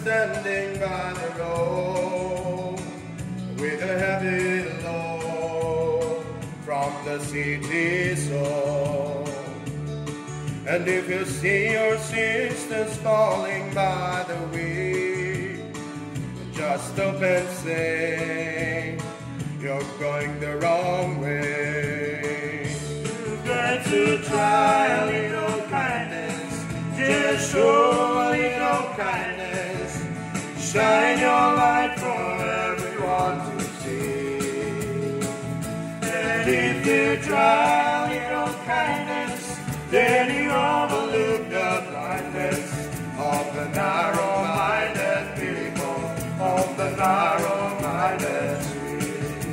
standing by the road with a heavy load from the city soul. And if you see your sisters falling by the way, just stop and say, you're going the wrong way. You've got to try a little kindness, just show a little kindness, shine your light for everyone to see. And if you try a little kindness, then you overlook the blindness of the narrow-minded people, of the narrow-minded street.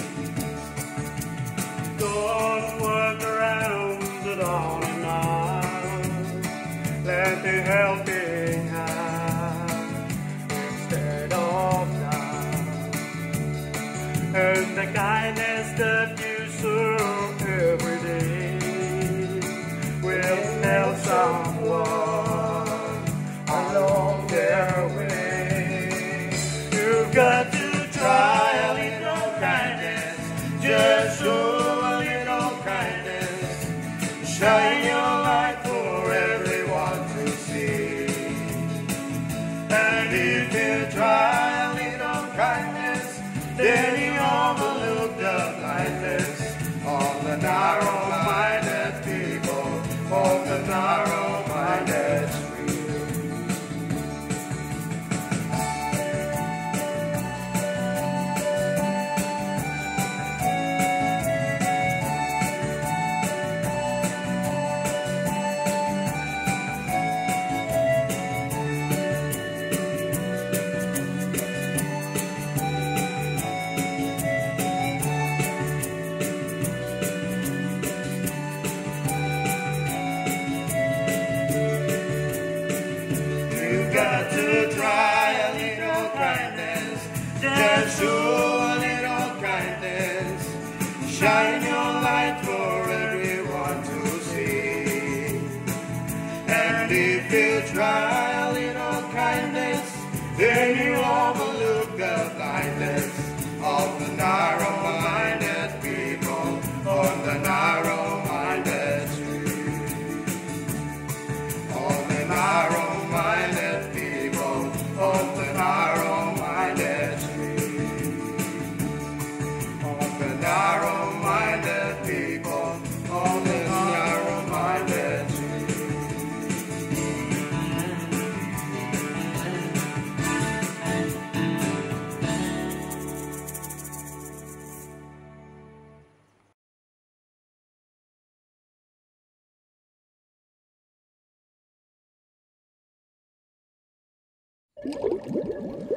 Don't work around it all enough. Let the helping hand instead of love, and the kindness that you serve every day will help someone along their way. You've got to try a little kindness, just show a little kindness, shine your light for everyone to see. And if you try a little kindness, then you overlook the blindness of the narrow-minded people, of the narrow-minded street. Got to try a little kindness, just show a little kindness, shine your light for everyone to see. And if you try a little kindness, then you overlook the blindness of the narrow-minded people on the narrow-minded street, on the narrow-minded people on the narrow-minded street, on the narrow-minded people on the narrow-minded street.